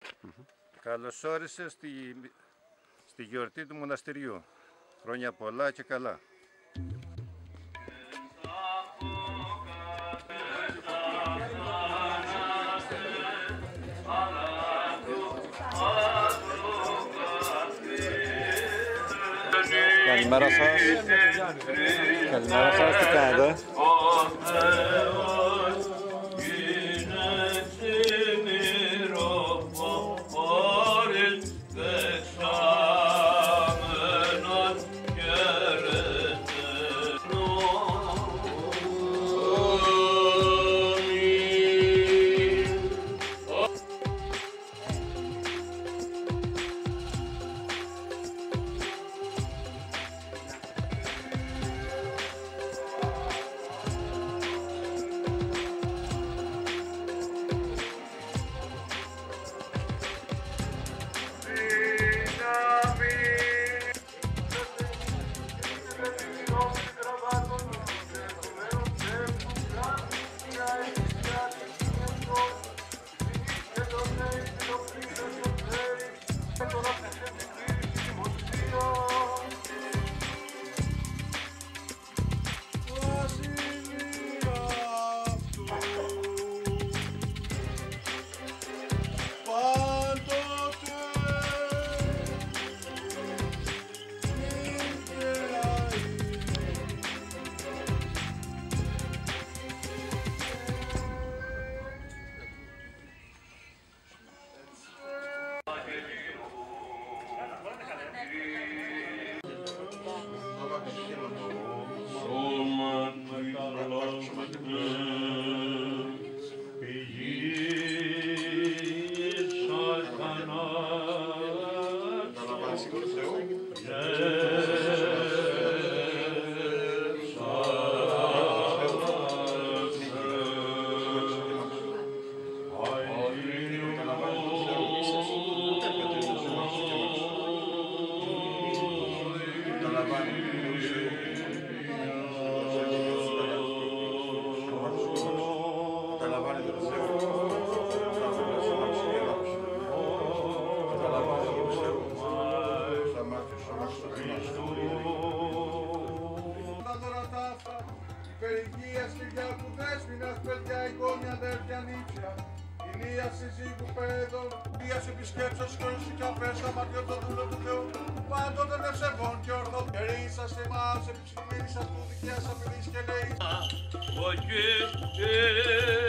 Καλώς όρισες στη γιορτή του μοναστηριού. Χρόνια πολλά και καλά. Καλημέρα σας. Καλημέρα σας, τι κάνετε? Υπερηγείας Κυριάκου Δέσποινας, παιδιά, εγγόνια, αδέρφια, νύψια, Ηλίας συζύγου παιδών, Ηλίας επισκέψεως χωρίς καφές, αματιό το δούλο του Θεού, πάντοτε ευσεβών και ορθών. Ερήσας εμάς, επιψημίνης αυτού δικαίας απειλής και λέης.